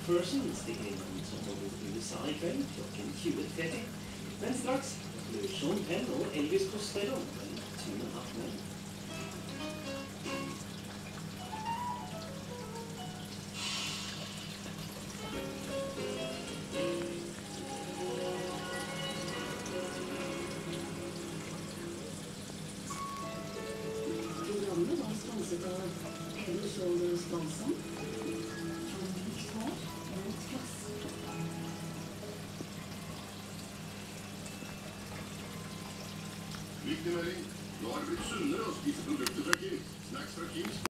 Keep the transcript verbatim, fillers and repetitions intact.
Amphiprion stikker innom sommerboken i U S A i kveld klokken tjue tretti. Men straks blir Sean Penn og Elvis Costello den tune up med. Programmet var sponset av Head Shoulders Balsam. Viktig melding. Nå har det blitt sunnere å spise produkter fra Kim. Snacks fra Kim.